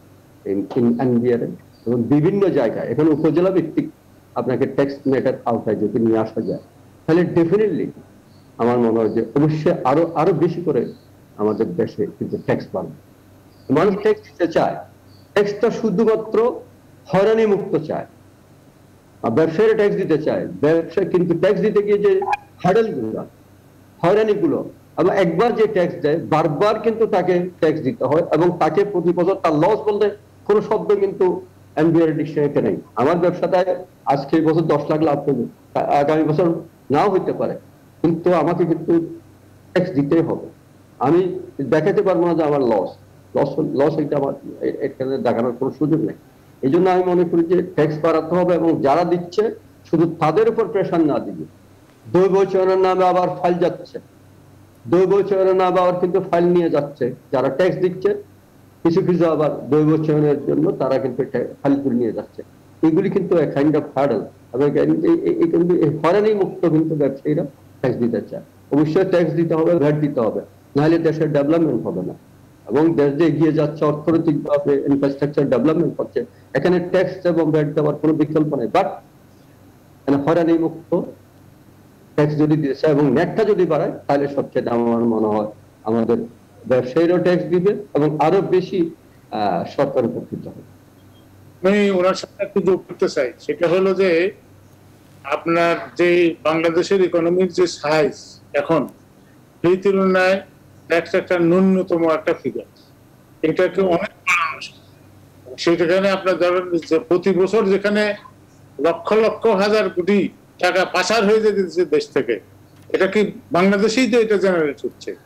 এনবিআর এবং বিভিন্ন জায়গায়, এখানে উপজেলা ভিত্তিক আপনাকে ট্যাক্স নেটের আওতায় যদি নিয়ে আসা যায়, তাহলে ডেফিনেটলি আমার মনে হয় যে অবশ্যই আরো বেশি করে আমাদের দেশে কিন্তু ট্যাক্স বাড়বে। মানুষ ট্যাক্স দিতে চায়, ট্যাক্সটা শুধুমাত্র হয়রানি মুক্ত চায়, ব্যবসায়ীরা ট্যাক্স দিতে চায়। ব্যবসা কিন্তু ট্যাক্স দিতে গিয়ে যে হার্ডেল গুলো, হয়রানি গুলো, এবং একবার যে ট্যাক্স দেয় বারবার কিন্তু তাকে ট্যাক্স দিতে হয়, এবং তাকে প্রতি বছর তার লস বলতে কোনো শব্দ কিন্তু এনবিআর ডিকশনারিতে নেই। আমার ব্যবসাটায় আজকে এই বছর 10 লাখ লাভ করবে, আগামী বছর নাও হইতে পারে, কিন্তু আমাকে কিন্তু ট্যাক্স দিতেই হবে। আমি দেখাতে পারবো না যে আমার লস এটা আমার এখানে দেখানোর কোনো সুযোগ নেই। এই জন্য আমি মনে করি যে ট্যাক্স বাড়াতে হবে, এবং যারা দিচ্ছে শুধু তাদের উপর প্রেশার না দিবে। 2 বছরের নামে আবার ফাইল যাচ্ছে, 2 বছরের নামে আবার কিন্তু ফাইল নিয়ে যাচ্ছে যারা ট্যাক্স দিচ্ছে, কিছু কিছু আবার 2 বছরের জন্য তারা কিন্তু ফাইল করে নিয়ে যাচ্ছে। এগুলি কিন্তু কাইন্ড অফ হার্ডল, এবং কিন্তু হয়রানি মুক্ত কিন্তু ব্যবসায়ীরা ট্যাক্স দিতে চায়। অবশ্যই ট্যাক্স দিতে হবে, ভ্যাট দিতে হবে, নাহলে দেশের ডেভেলপমেন্ট হবে না। এবং দেশ যে এগিয়ে যাচ্ছে অর্থনৈতিকভাবে, ইনফ্রাস্ট্রাকচার ডেভেলপমেন্ট করছে, এখানে ট্যাক্স এবং ভ্যাট দেওয়ার কোনো বিকল্প নেই। বাট হয়রানি মুক্ত ট্যাক্স যদি দিতে চায় এবং নেটটা যদি বাড়ায়, তাহলে সবচেয়ে আমার মনে হয় আমাদের ব্যবসায়ীরাও ট্যাক্স দিবে এবং আরো বেশি সরকার উপকৃত হবে। আমি ওনার সাথে একটু যোগ করতে চাই, সেটা হলো যে আপনার যে বাংলাদেশের ইকোনমির যে সাইজ এখন, সেই তুলনায় ট্যাক্স একটা ন্যূনতম একটা ফিগার, এটাকে অনেক বাড়ানো। সেখানে আপনার ধরেন প্রতি বছর যেখানে লক্ষ লক্ষ হাজার কোটি টাকা পাচার হয়ে যেতেছে দেশ থেকে, এটা কি বাংলাদেশেই তো এটা জেনারেট হচ্ছে।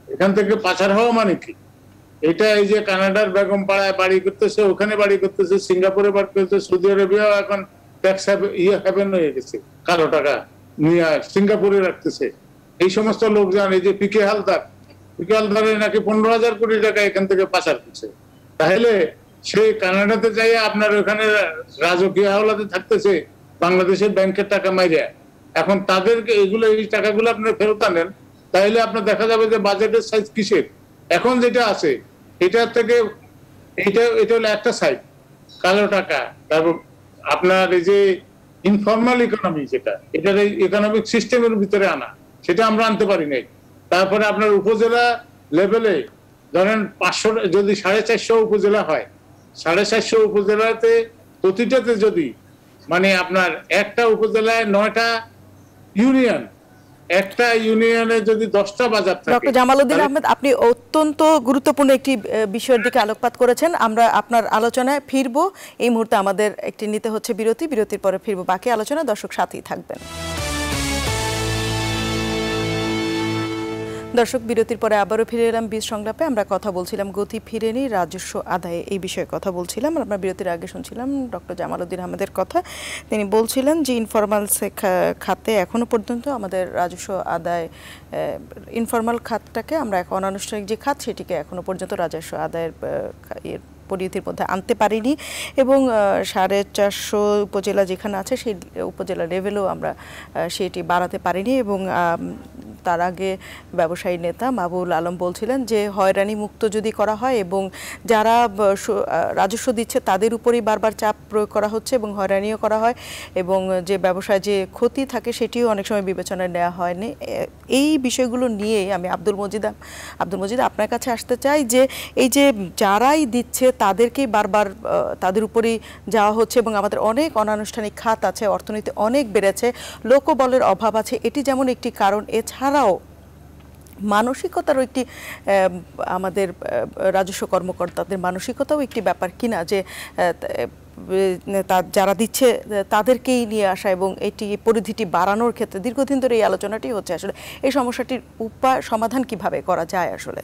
এখান থেকে পাচার হওয়া মানে কি? এটা এই যে কানাডার বেগম পাড়ায় বাড়ি করতেছে, ওখানে বাড়ি করতেছে, সিঙ্গাপুরে বাড়ি করতেছে, সৌদি আরবিয়াও এখন ট্যাক্স হ্যাভেন হয়ে গেছে, কালো টাকা নিয়ে সিঙ্গাপুরে রাখতেছে। এই সমস্ত লোকজন, এই যে পিকে হালদারের নাকি 15,000 কোটি টাকা এখান থেকে পাচার করছে। তাহলে সে কানাডাতে যাইয়া আপনার ওখানে রাজকীয় হাওলাতে থাকতেছে, বাংলাদেশের ব্যাংকের টাকা মাইরা। এখন তাদেরকে এগুলো, এই টাকাগুলো আপনারা ফেরত আনেন, তাহলে আপনার দেখা যাবে যে বাজেটের সাইজ কিসের। এখন যেটা আছে এটা থেকে এটা হলো একটা সাইড, কালো টাকা। তারপর আপনার এই যে ইনফর্মাল ইকোনমি, যেটা এটার ইকোনমিক সিস্টেমের ভিতরে আনা, সেটা আমরা আনতে পারি নাই। তারপরে আপনার উপজেলা লেভেলে ধরেন 500, যদি 450 উপজেলা হয়, 450 উপজেলাতে প্রতিটাতে যদি মানে আপনার একটা উপজেলায় 9টা ইউনিয়ন, একটা ইউনিয়নে যদি 10টা বাজার থাকে। ডক্টর জামালউদ্দিন আহমেদ, আপনি অত্যন্ত গুরুত্বপূর্ণ একটি বিষয়ের দিকে আলোকপাত করেছেন। আমরা আপনার আলোচনায় ফিরবো। এই মুহূর্তে আমাদের একটি নিতে হচ্ছে বিরতি, বিরতির পরে ফিরবো বাকি আলোচনা। দর্শক সাথেই থাকবেন। দর্শক, বিরতির পরে আবারও ফিরে এলাম বীজ সংলাপে। আমরা কথা বলছিলাম গতি ফিরেনি রাজস্ব আদায়ে, এই বিষয়ে কথা বলছিলাম। আমরা বিরতির আগে শুনছিলাম ডক্টর জামালউদ্দিন আহমেদের কথা। তিনি বলছিলেন যে ইনফরমাল খাতে এখনো পর্যন্ত আমাদের রাজস্ব আদায়, ইনফরমাল খাতটাকে আমরা অনানুষ্ঠানিক যে খাত, সেটিকে এখনো পর্যন্ত রাজস্ব আদায়ের পরিধির মধ্যে আনতে পারিনি, এবং 450 উপজেলা যেখানে আছে সেই উপজেলা লেভেলেও আমরা সেটি বাড়াতে পারিনি। এবং তার আগে ব্যবসায়ী নেতা মাহবুবুল আলম বলছিলেন যে হয়রানি মুক্ত যদি করা হয় এবং যারা রাজস্ব দিচ্ছে তাদের উপরেই বারবার চাপ প্রয়োগ করা হচ্ছে এবং হয়রানিও করা হয়, এবং যে ব্যবসায় যে ক্ষতি থাকে সেটিও অনেক সময় বিবেচনায় নেওয়া হয়নি। এই বিষয়গুলো নিয়ে আমি আব্দুল মজিদ আপনার কাছে আসতে চাই যে এই যে যারাই দিচ্ছে তাদেরকেই বারবার তাদের উপরেই যাওয়া হচ্ছে, এবং আমাদের অনেক অনানুষ্ঠানিক খাত আছে, অর্থনীতি অনেক বেড়েছে, লোকবলের অভাব আছে, এটি যেমন একটি কারণ। এছাড়াও মানসিকতারও একটি, আমাদের রাজস্ব কর্মকর্তাদের মানসিকতাও একটি ব্যাপার কিনা, যে যারা দিচ্ছে তাদেরকেই নিয়ে আসা এবং এটি পরিধিটি বাড়ানোর ক্ষেত্রে দীর্ঘদিন ধরে এই আলোচনাটি হচ্ছে। আসলে এই সমস্যাটির সমাধান কিভাবে করা যায় আসলে?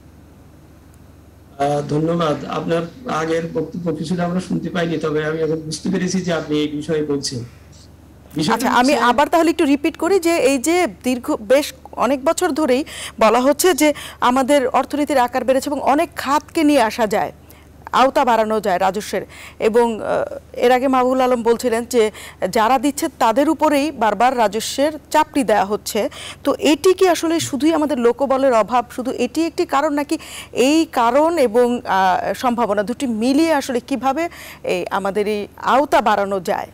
ধন্যবাদ। আপনার আগের বক্তব্য কিছুটা আমরা শুনতে পাইনি, তবে আমি এখন বুঝতে পেরেছি যে আপনি এই বিষয়ে বলছেন। আচ্ছা, আমি আবার তাহলে একটু রিপিট করি যে এই যে বেশ অনেক বছর ধরেই বলা হচ্ছে যে আমাদের অর্থনীতির আকার বেড়েছে এবং অনেক খাতকে নিয়ে আসা যায়, আওতা বাড়ানো যায় রাজস্বের, এবং এর আগে মাহবুবুল আলম বলছিলেন যে যারা দিচ্ছে তাদের উপরেই বারবার রাজস্বের চাপটি দেওয়া হচ্ছে। তো এটি কি আসলে শুধুই আমাদের লোকবলের অভাব, শুধু এটি একটি কারণ, নাকি এই কারণ এবং সম্ভাবনা দুটি মিলিয়ে আসলে কিভাবে এই আমাদের এই আওতা বাড়ানো যায়?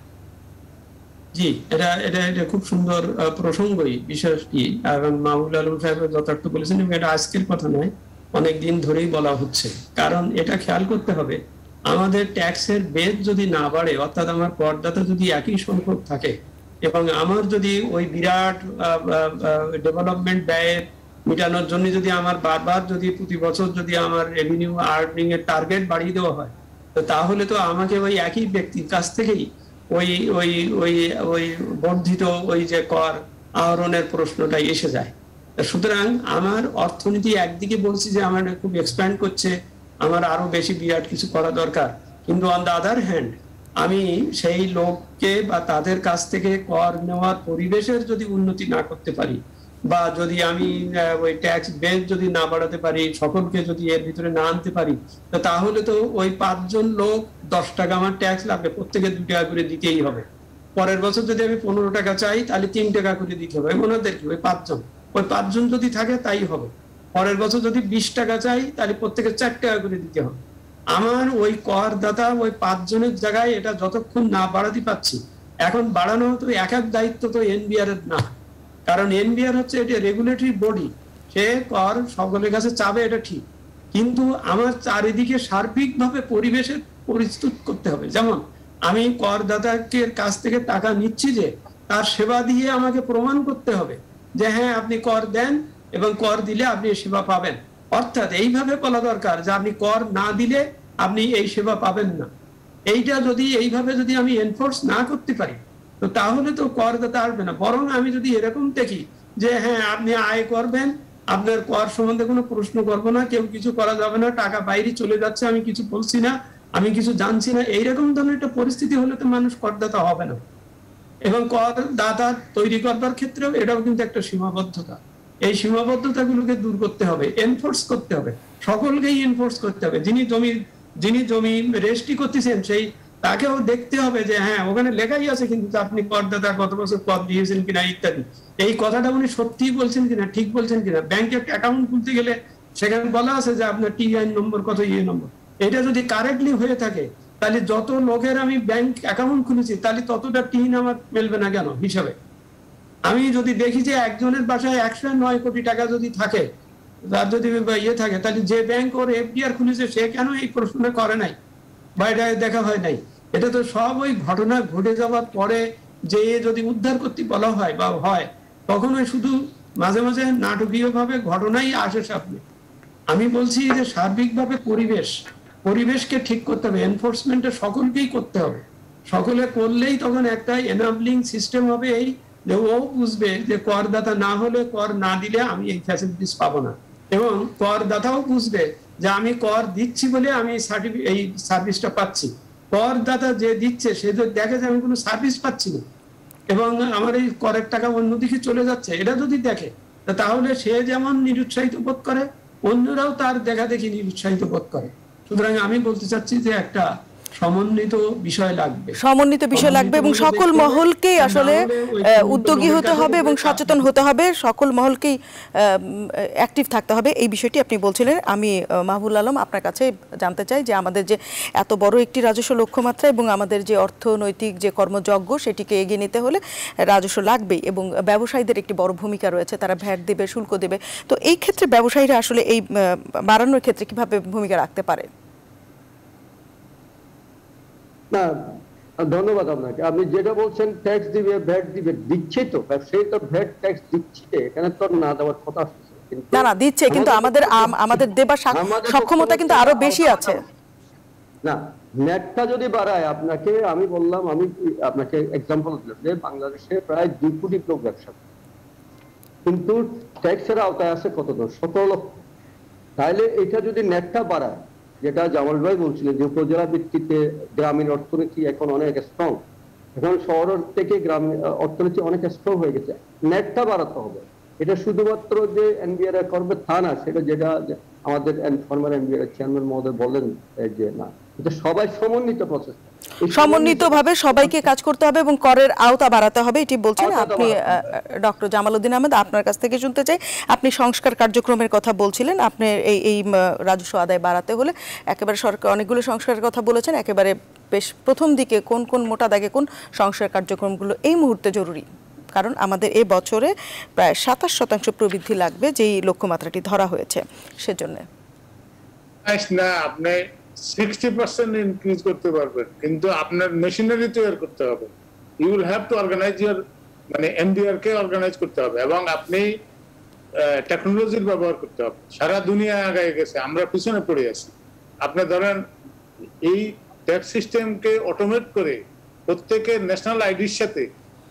জি, এটা এটা এটা খুব সুন্দর প্রসঙ্গই বিষয়টি, এবং মাহবুবুল আলম সাহেব যথার্থ বলেছেন, এবং এটা আজকের কথা নয়, অনেক দিন ধরেই বলা হচ্ছে। কারণ এটা খেয়াল করতে হবে, আমাদের ট্যাক্সের বেজ যদি না বাড়ে, অর্থাৎ আমার করদাতা যদি একই সংখ্যক থাকে এবং আমার যদি ওই বিরাট ডেভেলপমেন্ট ব্যয় মেটানোর জন্য যদি আমার বারবার যদি প্রতি বছর যদি আমার রেভিনিউ আর্নিং এর টার্গেট বাড়িয়ে দেওয়া হয়, তো তাহলে তো আমাকে ওই একই ব্যক্তির কাছ থেকেই ওই ওই ওই ওই বর্ধিত ওই যে কর আহরণের প্রশ্নটাই এসে যায়। সুতরাং আমার অর্থনীতি একদিকে বলছি যে আমার খুব এক্সপ্যান্ড করছে, আমার আরো বেশি বিরাট কিছু করা দরকার, কিন্তু অন দ্য আদার হ্যান্ড আমি সেই লোককে বা তাদের কাছ থেকে কর নেওয়ার পরিবেশের যদি উন্নতি না করতে পারি, বা যদি আমি ওই ট্যাক্স বেস যদি না বাড়াতে পারি, সকলকে যদি এর ভিতরে না আনতে পারি, তো তাহলে তো ওই 5 জন লোক 10 টাকা আমার ট্যাক্স লাগবে, প্রত্যেকে 2 টাকা করে দিতেই হবে। পরের বছর যদি আমি 15 টাকা চাই, তাহলে 3 টাকা করে দিতে হবে। ওনাদের কি ওই 5 জন, ওই 5 জন যদি থাকে তাই হবে। পরের বছর যদি 20 টাকা চাই, তাহলে প্রত্যেকে 4 টাকা করে দিতে হবে। আমার ওই করদাতা ওই 5 জনের জায়গায় এটা যতক্ষণ না বাড়াতে পারছি, এখন বাড়ানো তো এক দায়িত্ব তো এনবিআর এর না, কারণ এনবিআর হচ্ছে এটা রেগুলেটরি বডি, সে কর সকলের কাছে চাবে, এটা ঠিক, কিন্তু আমার চারিদিকে সার্বিকভাবে পরিবেশের পরিস্থিতি করতে হবে। যেমন আমি করদাতাকে কাছ থেকে টাকা নিচ্ছি, যে তার সেবা দিয়ে আমাকে প্রমাণ করতে হবে যে হ্যাঁ আপনি কর দেন এবং কর দিলে আপনি সেবা পাবেন। অর্থাৎ এইভাবে বলা দরকার যে আপনি কর না দিলে আপনি এই সেবা পাবেন না। এইটা যদি এইভাবে যদি আমি এনফোর্স না করতে পারি, তো তাহলে তো করদাতা আসবে না। বরং আমি যদি এরকম দেখি যে হ্যাঁ আপনি আয় করবেন আপনার কর সম্বন্ধে কোনো প্রশ্ন করবো না, কেউ কিছু করা যাবে না, টাকা বাইরে চলে যাচ্ছে, আমি কিছু বলছি না, আমি কিছু জানছি না, এইরকম ধরনের একটা পরিস্থিতি হলে তো মানুষ করদাতা হবে না। এবং করদাতা তৈরি করবার ক্ষেত্রেও এটাও কিন্তু একটা সীমাবদ্ধতা। এই সীমাবদ্ধতাগুলোকে দূর করতে হবে, এনফোর্স করতে হবে, সকলকেই এনফোর্স করতে হবে। যিনি জমি রেজিস্ট্রি করতেছেন সেই তাকেও দেখতে হবে যে হ্যাঁ ওখানে লেখাই আছে কিন্তু আপনি করদাতা কত বছর কর দিয়েছেন কিনা ইত্যাদি, এই কথাটা উনি সত্যিই বলছেন কিনা, ঠিক বলছেন কিনা। ব্যাংকে অ্যাকাউন্ট খুলতে গেলে সেখানে বলা আছে যে আপনার টিআইএন নম্বর কত, নম্বর, এটা যদি কারেক্টলি হয়ে থাকে তাহলে যত লোকের আমি ব্যাংক অ্যাকাউন্ট খুলেছি তাহলে ততটা টিন আমার মিলবে না কেন হিসাবে। আমি যদি দেখি যে একজনের বাসায় 109 কোটি টাকা যদি থাকে, তার যদি থাকে, তাহলে যে ব্যাংক ওর এফডিআর খুলেছে সে কেন এই প্রশ্নটা করে নাই বা এটা দেখা হয় নাই? এটা তো সব ওই ঘটনা ঘটে যাওয়ার পরে যে যদি উদ্ধার করতে বলা হয় বা হয়, তখন ওই শুধু মাঝে মাঝে নাটকীয় ভাবে ঘটনাই আসে সামনে। আমি বলছি যে সার্বিকভাবে পরিবেশকে ঠিক করতে হবে, এনফোর্সমেন্টে সকলকেই করতে হবে। সকলে করলেই তখন একটা এনাবলিং সিস্টেম হবে, এই যে ও বুঝবে যে করদাতা না হলে, কর না দিলে আমি এই ফ্যাসিলিটিস পাবো না, এবং করদাতাও বুঝবে যে আমি কর দিচ্ছি বলে আমি এই সার্ভিসটা পাচ্ছি। করদাতা যে দিচ্ছে সে যদি দেখে যে আমি কোনো সার্ভিস পাচ্ছি না এবং আমার এই করের টাকা অন্যদিকে চলে যাচ্ছে, এটা যদি দেখে তাহলে সে যেমন নিরুৎসাহিত বোধ করে, অন্যরাও তার দেখা দেখি নিরুৎসাহিত বোধ করে। সুতরাং আমি বলতে চাচ্ছি যে একটা সমন্বিত বিষয় লাগবে, এবং সকল মহলকেই আসলে উদ্যোগী হতে হবে এবং সচেতন হতে হবে, সকল মহলকেই অ্যাক্টিভ থাকতে হবে। এই বিষয়টি আপনি বলছিলেন। আমি মাহবুবুল আলম আপনার কাছে জানতে চাই যে আমাদের যে এত বড় একটি রাজস্ব লক্ষ্যমাত্রা এবং আমাদের যে অর্থনৈতিক যে কর্মযজ্ঞ সেটিকে এগিয়ে নিতে হলে রাজস্ব লাগবেই, এবং ব্যবসায়ীদের একটি বড় ভূমিকা রয়েছে, তারা ভ্যাট দেবে, শুল্ক দেবে। তো এই ক্ষেত্রে ব্যবসায়ীরা আসলে এই বাড়ানোর ক্ষেত্রে কিভাবে ভূমিকা রাখতে পারে? না, ধন্যবাদ আপনাকে। আপনি যেটা বলছেন ট্যাক্স দিবে, ভ্যাট দিবে, দিচ্ছে তো ব্যবসায়ী, তো ভ্যাট ট্যাক্স দিচ্ছে, এখানে তো না দেওয়ার কথা আসছে না দিচ্ছে, কিন্তু আমাদের দেবার সক্ষমতা কিন্তু আরো বেশি আছে। না, নেটটা যদি বাড়ায়, আপনাকে আমি বললাম, আমি আপনাকে এক্সাম্পল দিলাম যে বাংলাদেশে প্রায় 2 কোটি লোক ব্যবসা করে, কিন্তু ট্যাক্সের আওতায় আছে কত? 17 লক্ষ। তাইলে এটা যদি নেটটা বাড়ায়, যেটা জামাল ভাই বলছিলেন যে উপজেলা ভিত্তিতে গ্রামীণ অর্থনীতি এখন অনেক স্ট্রং, এখন শহর থেকে গ্রামীণ অর্থনীতি অনেক স্ট্রং হয়ে গেছে, নেটটা বাড়াতে হবে। এটা শুধুমাত্র যে এনবিআর করবে তা না, সেটা যেটা আমাদের ফর্মার এনবিআর চেয়ারম্যান মহোদয় বলেন যে না, এটা সবাই সমন্বিত প্রসেস, সমন্বিতভাবে সবাইকে কাজ করতে হবে এবং করের আওতা বাড়াতে হবে, এটি বলছেন আপনি। ডক্টর জামাল উদ্দিন আহমেদ, আপনার কাছ থেকে শুনতে চাই, আপনি সংস্কার কার্যক্রমের কথা বলছিলেন। আপনি এই রাজস্ব আদায় বাড়াতে হলে একেবারে সরকার অনেকগুলো সংস্কারের কথা বলেছেন, একেবারে বেশ প্রথম দিকে কোন মোটা দাগে কোন সংস্কার কার্যক্রমগুলো এই মুহূর্তে জরুরি? কারণ আমাদের এই বছরে প্রায় 27% প্রবৃদ্ধি লাগবে, যেই লক্ষ্যমাত্রাটি ধরা হয়েছে, সেজন্য না আপনি 60% ইনক্রিজ করতে পারবেন, কিন্তু আপনার মেশিনারি তৈরি করতে হবে। You will have to organize your, মানে এনবিআর কে অর্গানাইজ করতে হবে, এবং আপনি টেকনোলজির ব্যবহার করতে হবে। সারা দুনিয়া আগায় গেছে, আমরা পিছনে পড়ে আছি। আপনি ধরেন এই ট্যাক্স সিস্টেমকে অটোমেট করে প্রত্যেকের ন্যাশনাল আইডির সাথে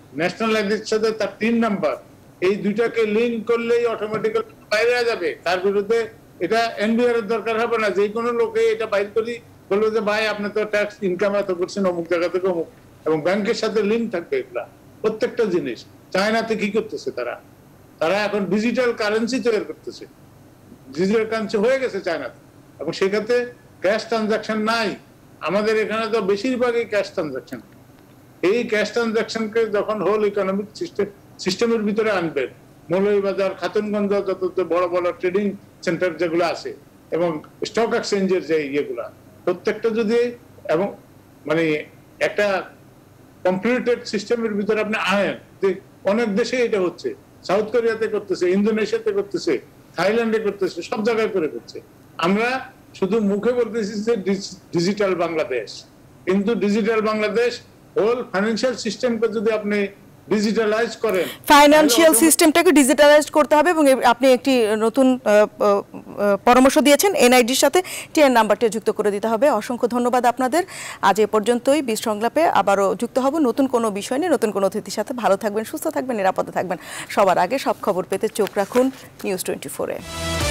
তার 3 নাম্বার, এই দুইটাকে লিঙ্ক করলেই অটোমেটিক্যালি বাইরে যাবে। তার বিরুদ্ধে এটা এনবিআর এর দরকার হবে না, যে কোনো লোকে এটা বাইর করি বলবে যে ভাই আপনি তো ট্যাক্স ইনকাম এত করছেন অমুক জায়গা থেকে অমুক, এবং ব্যাংকের সাথে লিঙ্ক থাকবে এগুলা প্রত্যেকটা জিনিস। চায়নাতে কি করতেছে তারা এখন ডিজিটাল কারেন্সি তৈরি করতেছে, ডিজিটাল কারেন্সি হয়ে গেছে চায়নাতে, এবং সেক্ষেত্রে ক্যাশ ট্রানজাকশন নাই। আমাদের এখানে তো বেশিরভাগই ক্যাশ ট্রানজাকশন। এই ক্যাশ ট্রানজাকশনকে যখন হোল ইকোনমিক সিস্টেমের ভিতরে আনবেন, মৌলভীবাজার, খাতুনগঞ্জ, যত বড় বড় ট্রেডিং সেন্টার যেগুলো আছে এবং স্টক এক্সচেঞ্জের যে ইয়েগুলা, প্রত্যেকটা যদি এবং মানে একটা কম্পিউটার সিস্টেমের ভিতরে আপনি আনেন, যে অনেক দেশে এটা হচ্ছে, সাউথ কোরিয়াতে করতেছে, ইন্দোনেশিয়াতে করতেছে, থাইল্যান্ডে করতেছে, সব জায়গায় করে করছে। আমরা শুধু মুখে বলতেছি যে ডিজিটাল বাংলাদেশ, কিন্তু ডিজিটাল বাংলাদেশ হোল ফাইন্যান্সিয়াল সিস্টেমকে যদি আপনি ডিজিটালাইজ করেন, ফাইন্যান্সিয়াল সিস্টেমটাকে ডিজিটালাইজ করতে হবে এবং আপনি একটি নতুন পরামর্শ দিয়েছেন এনআইডির সাথে টিএন নাম্বারটি যুক্ত করে দিতে হবে। অসংখ্য ধন্যবাদ আপনাদের। আজ এ পর্যন্তই। বিশ সংলাপে আবারও যুক্ত হব নতুন কোনো বিষয় নিয়ে, নতুন কোনো অতিথির সাথে। ভালো থাকবেন, সুস্থ থাকবেন, নিরাপদে থাকবেন। সবার আগে সব খবর পেতে চোখ রাখুন নিউজ 24-এ।